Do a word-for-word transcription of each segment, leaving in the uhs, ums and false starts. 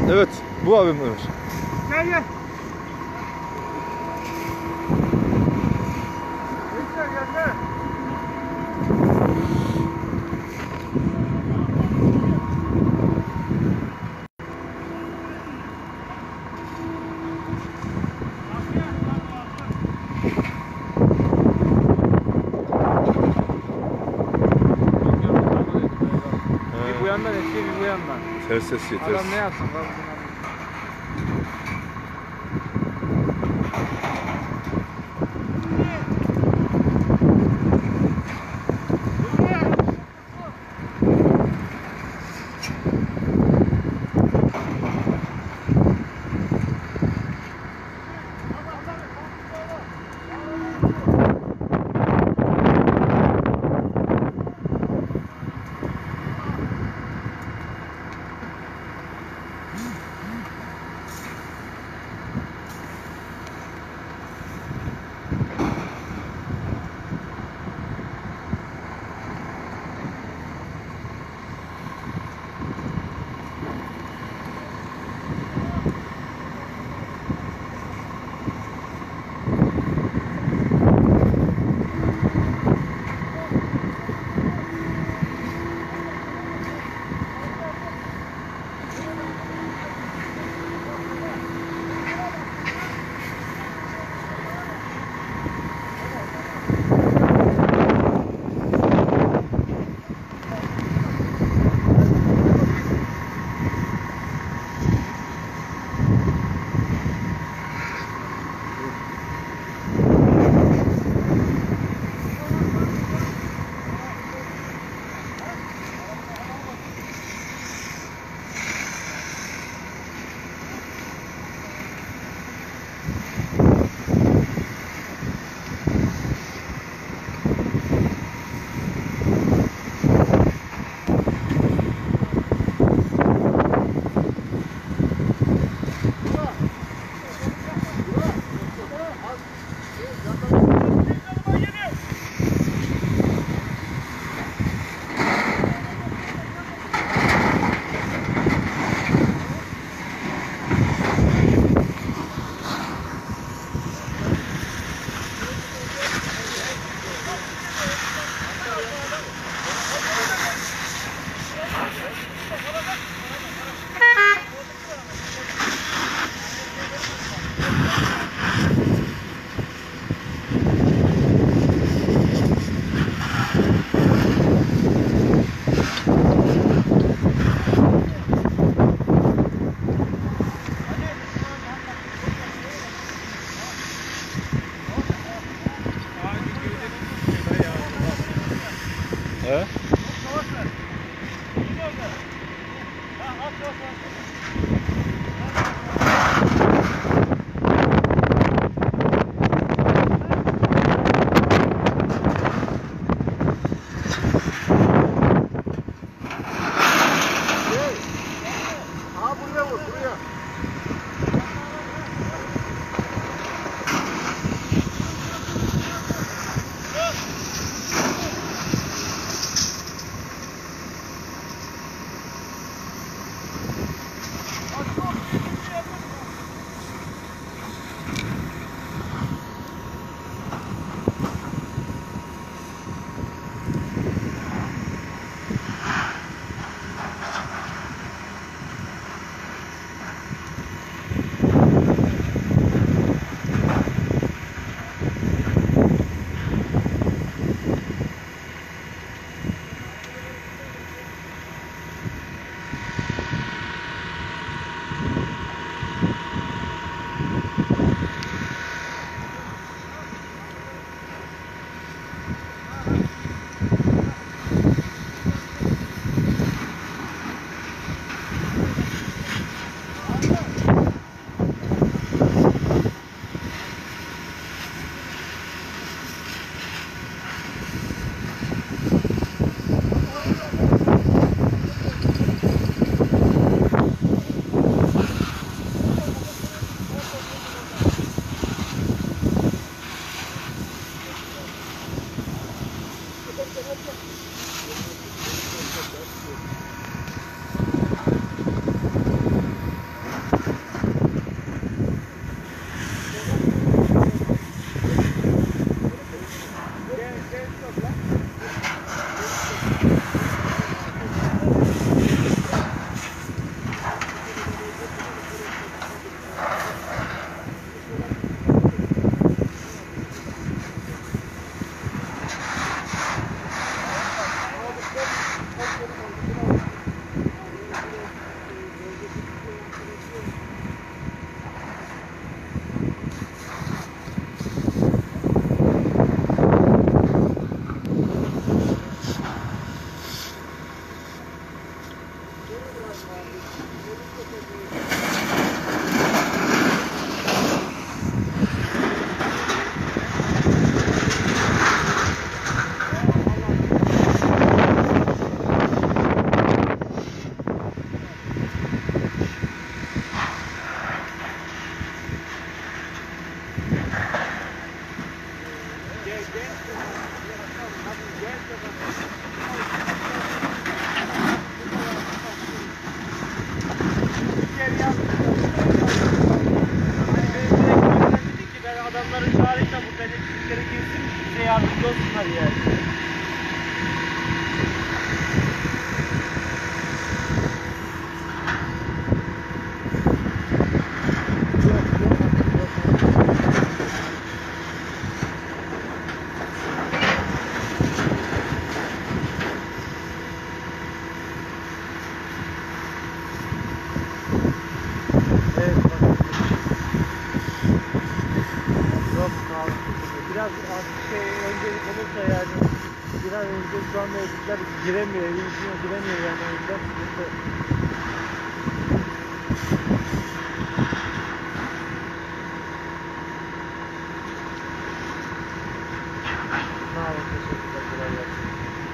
Evet, bu abim Ömer. Gel gel. Gel gel gel. Bir bu yandan eski bir bu yandan. Ters ses yeter. Adam ne yapsın? He? Dedi ki ben adamları çağırayım da bu elektriklere girsin, bize yardımcı olsunlar yani. Biraz şey öncelik olursa yani biraz önce şu anda ekipler giremiyor, evin içine giremiyor yani o yüzden sıkıntı. Sağ olun, teşekkürler, kolay gelsin.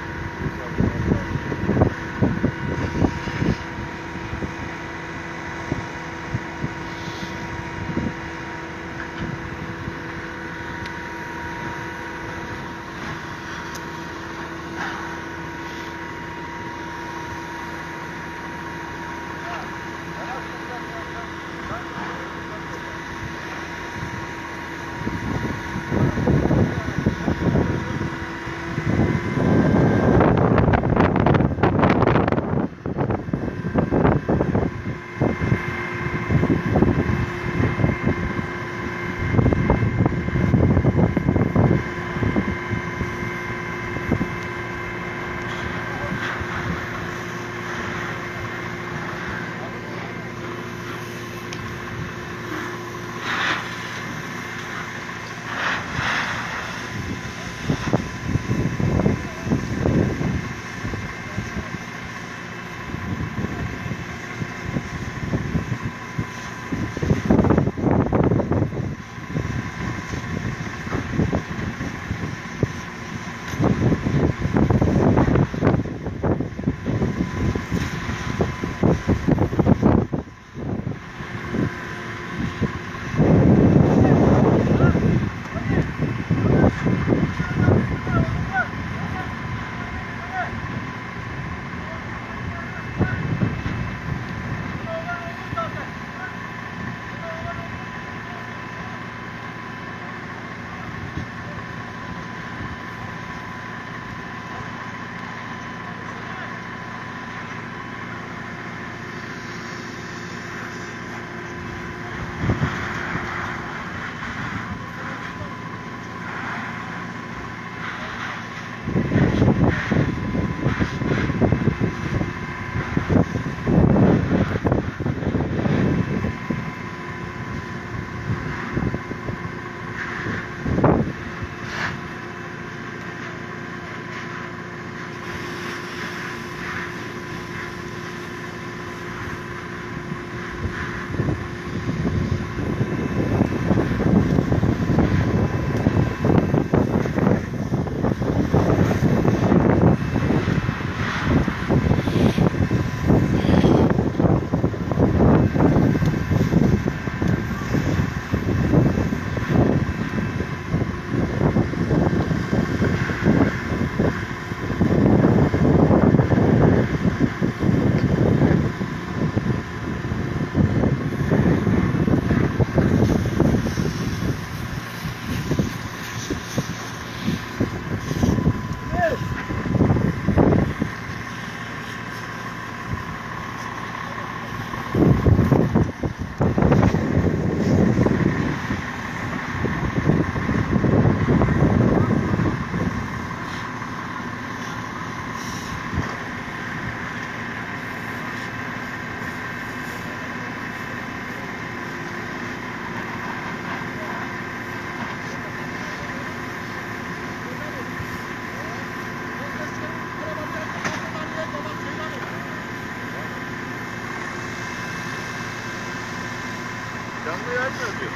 Canlı yayın mı yapıyor?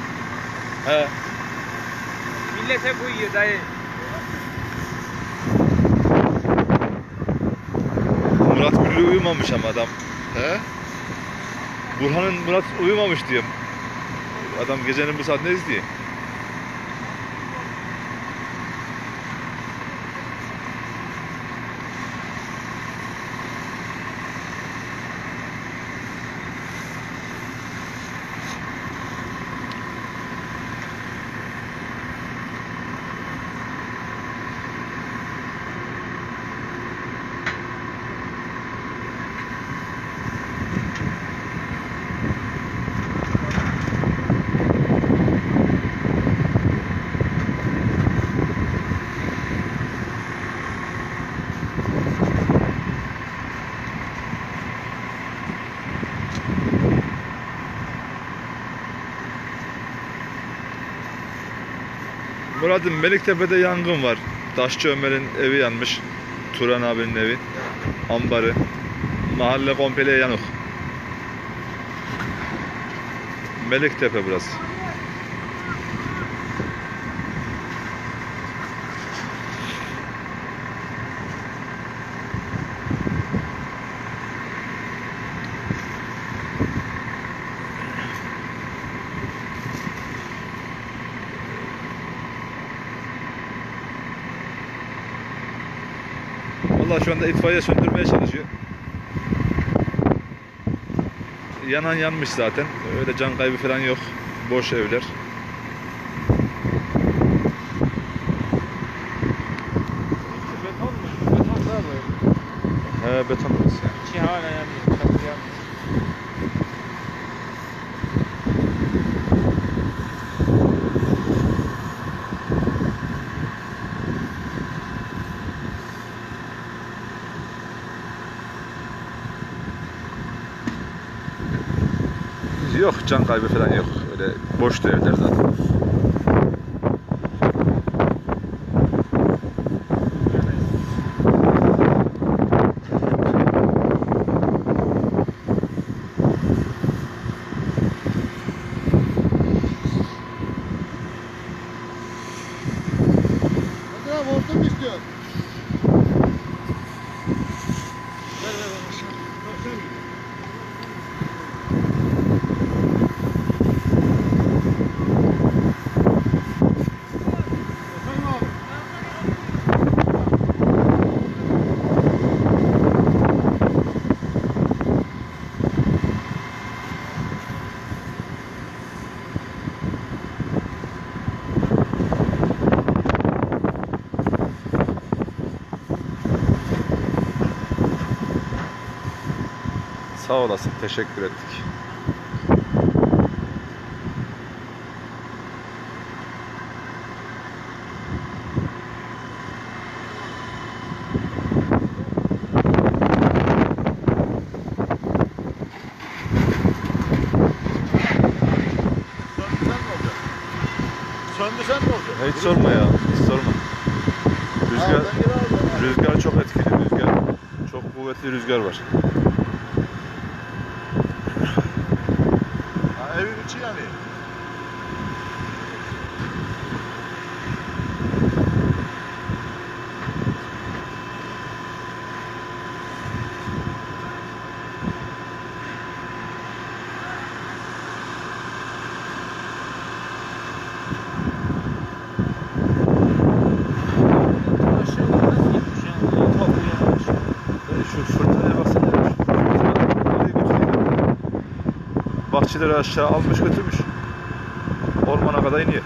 He. Millete koyuyor dayı. Murat Gül'ü uyumamış ama adam. He? Burhan'ın Murat uyumamış diyorum. Adam gecenin bu saat ne izliyor? Murat'ım Meliktepe'de yangın var. Taşçı Ömer'in evi yanmış. Turan abinin evi. Ambarı. Mahalle komple yanık. Meliktepe burası. Vallahi şu anda itfaiye söndürmeye çalışıyor. Yanan yanmış zaten. Öyle can kaybı falan yok. Boş evler. Beton mu? Beton da böyle. He, beton burası. İçi hala yanmıyor. Çatı yanmıyor. Yok, can kaybı falan yok. Öyle boştu evler zaten. Hadi abi orta mı istiyorsun? Ver ver ver aşağı. Ver, ver. Efendim abi? Sağ olasın, teşekkür ettik. Söndü sen mi olacak? Söndü sen mi olacak? Hiç sorma ya, hiç sorma. Rüzgar, Al, ben geri aldım. rüzgar çok etkili, rüzgar. Çok kuvvetli rüzgar var. Ha, evin içi yanıyor. Aşağıda nasıl gitmiş ya? Çok uyanmış. E, Şu fırtınaya baksana ya, şu fırtına nereye götürüyor? Bahçeleri aşağı almış götürmüş. Ormana kadar iniyor.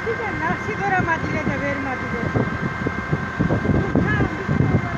Bir de nakşi göremediler de vermediler. Tamam, bir de onlara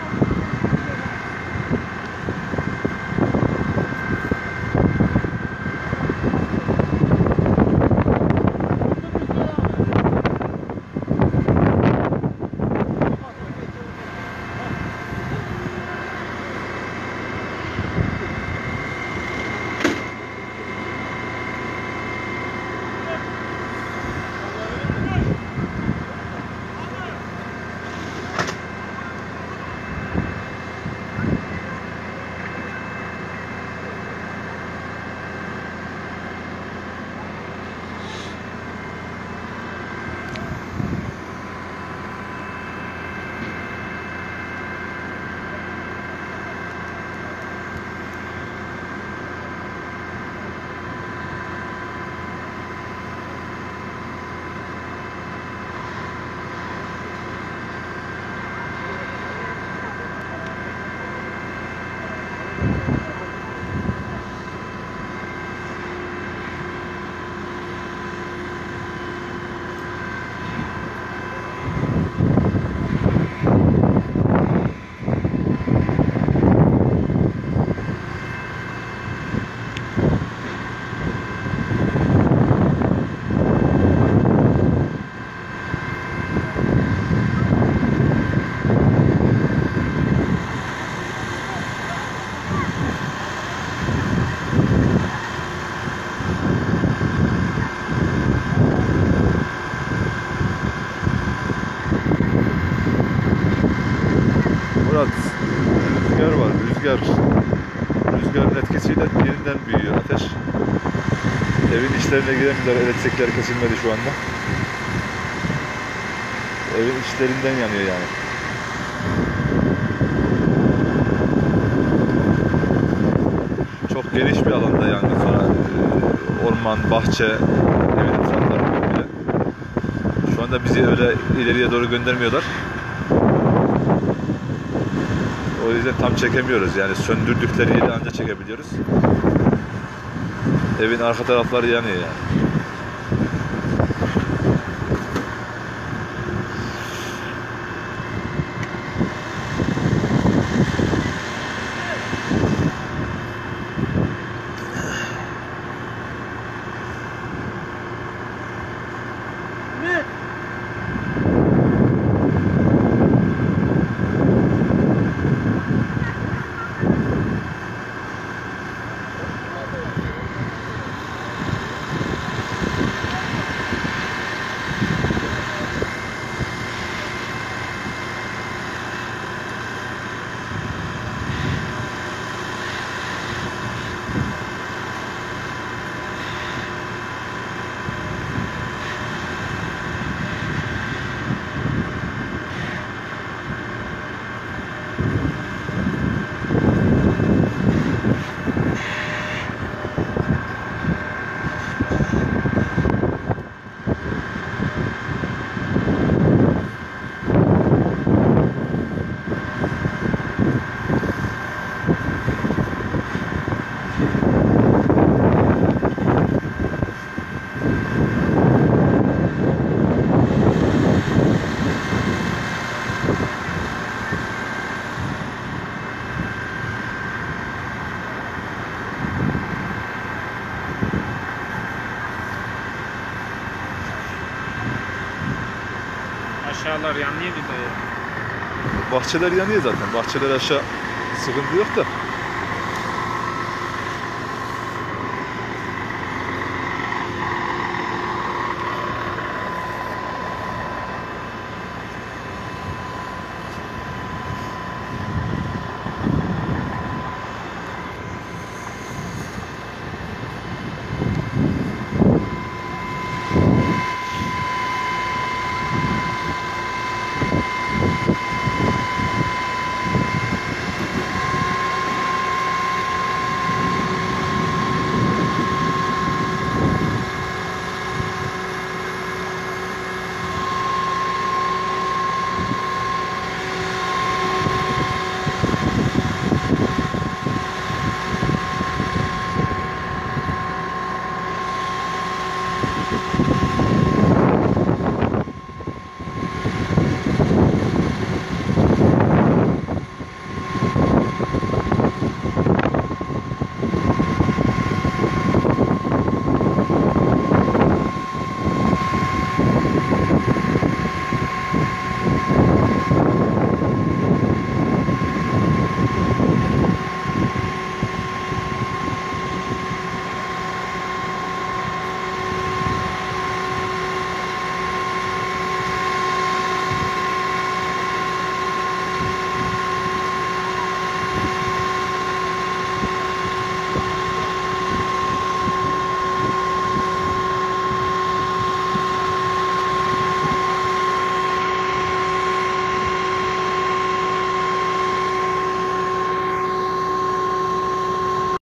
Murat, rüzgar var, rüzgar. Rüzgarın etkisiyle yeniden büyüyor ateş. Evin içlerine giremiyorlar, elektrikler kesilmedi şu anda. Evin içlerinden yanıyor yani. Çok geniş bir alanda yangın sonra e, orman, bahçe, evin etrafları böyle. Şu anda bizi öyle ileriye doğru göndermiyorlar. O yüzden tam çekemiyoruz yani söndürdükleri yeri ancak çekebiliyoruz. Evin arka tarafları yanıyor yani. Aşağılar yanıyor bir de. Bahçeler yanıyor zaten. Bahçeler aşağı sıkıntı yok da. Thank you.